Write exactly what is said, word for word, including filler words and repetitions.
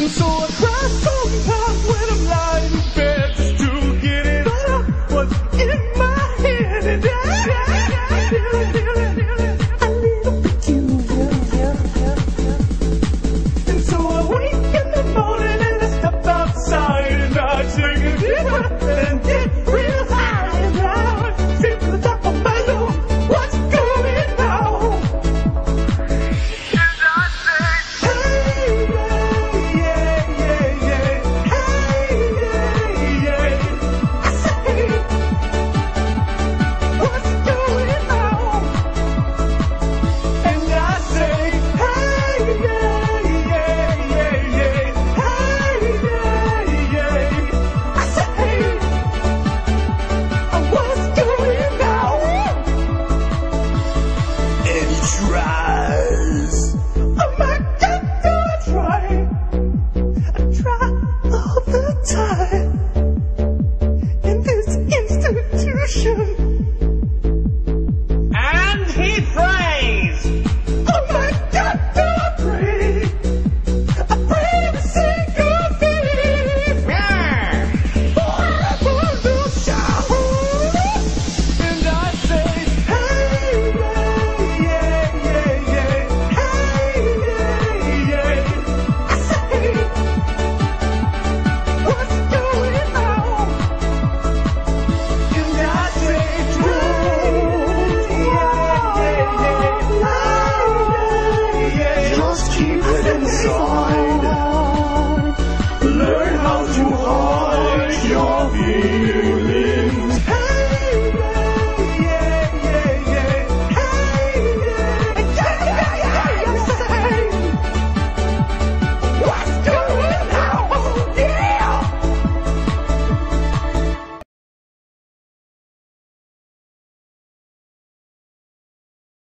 So I cry sometimes when I'm lying in bed just to get it out of what's in my head. And I, I, I feel it, feel it, feel it. A little bit you. And so I wake in the morning and I step outside and I take a deep breath and get real high. And I see to the top of my lungs what's going on. And I say, hey, yeah, yeah, yeah, yeah. Hey, yeah, yeah. I say, what's going on? And I say, hey, yeah, yeah, yeah, yeah. Hey, yeah, yeah. I say, what's going on? And he tries. Oh my God, do I try? I try all the time in this institution. And he prays. Oh my God, do I pray? I pray every single day. Yeah. For a little shower. And I say, hey, yeah, yeah, yeah, yeah. Hey, yeah, yeah. I say, what's going on? And I say, truth, yeah, yeah, yeah, yeah, yeah. Just keep it inside. Learn how to